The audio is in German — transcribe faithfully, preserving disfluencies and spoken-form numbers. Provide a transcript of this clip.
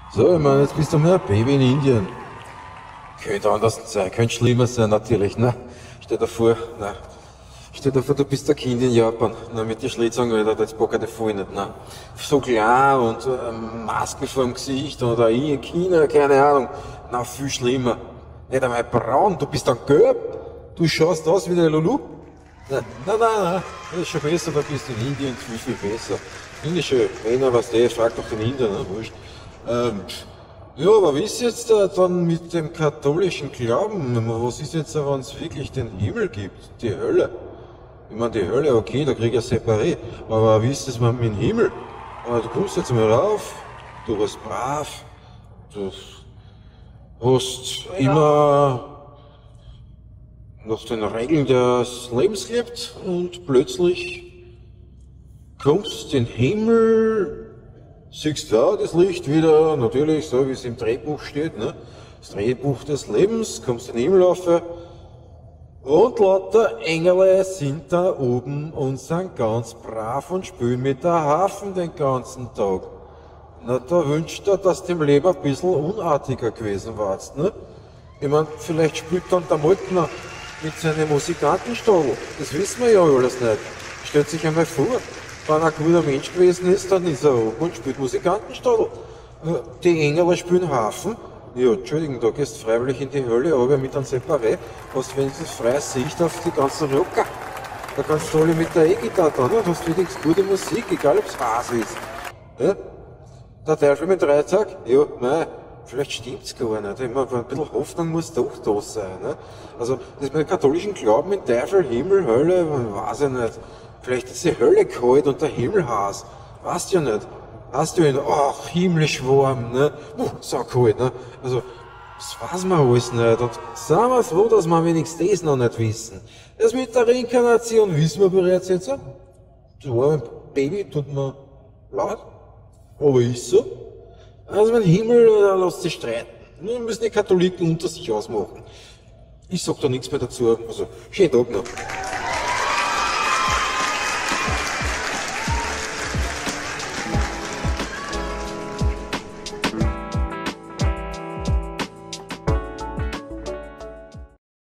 So, ich meine, jetzt bist du mal ein Baby in Indien. Könnte anders sein, könnte schlimmer sein, natürlich, ne? Stell dir vor, ne? Stell dir vor, du bist ein Kind in Japan, ne? Mit den Schlitzungen, Alter, das bock ich voll nicht, ne? So klein und ähm, Masken vor dem Gesicht oder ich in China, keine Ahnung. Na, viel schlimmer. Nicht einmal braun, du bist dann gelb. Du schaust aus wie der Lulu. Nein, nein, nein, nein. Das ist schon besser, da bist du in Indien viel, viel besser. Indische Männer, was der, fragt doch den Inder, ne? Wurscht. Ähm, ja, aber wie ist jetzt da dann mit dem katholischen Glauben? Was ist jetzt, wenn es wirklich den Himmel gibt, die Hölle? Ich meine, die Hölle, okay, da krieg ich ja separé. Aber wie ist das mit dem Himmel? Aber du kommst jetzt mal rauf, du warst brav, du hast immer nach den Regeln des Lebens gelebt und plötzlich kommst den Himmel, siehst da das Licht wieder, natürlich so wie es im Drehbuch steht, ne? Das Drehbuch des Lebens, kommst den Himmel rauf und lauter Engel sind da oben und sind ganz brav und spielen mit der Harfen den ganzen Tag. Na, da wünscht er, dass dem Leben ein bisschen unartiger gewesen warst, ne? Ich mein, vielleicht spielt dann der Moltner mit seinem Musikantenstadl. Das wissen wir ja alles nicht. Stellt sich einmal vor, wenn er ein guter Mensch gewesen ist, dann ist er oben und spielt Musikantenstadl. Die Engel spielen Hafen. Ja, Entschuldigung, da gehst du freiwillig in die Hölle, aber mit einem Separé hast wenigstens freie Sicht auf die ganzen Rocker. Da kannst du alle mit der E-Gitarre da, ne? Du hast wenigstens gute Musik, egal ob es was ist. Ja? Der Teufel mit Dreizack? Ja, nein. Vielleicht stimmt's gar nicht. Ich meine, ein bisschen Hoffnung muss doch da sein. Ne? Also, das mit dem katholischen Glauben in Teufel, Himmel, Hölle, weiß ich nicht. Vielleicht ist die Hölle kalt und der Himmel heiß. Weißt du ja nicht. Weißt du ja nicht, ach, himmlisch warm, ne? Uh, so kalt, ne? Also, das weiß man alles nicht. Und sind wir froh, dass wir wenigstens das noch nicht wissen. Das mit der Reinkarnation wissen wir bereits jetzt. Das arme Baby tut mir leid. Aber ist so. Also mein Himmel, da lässt sich streiten. Nun müssen die Katholiken unter sich ausmachen. Ich sag da nichts mehr dazu. Also, schönen Tag noch.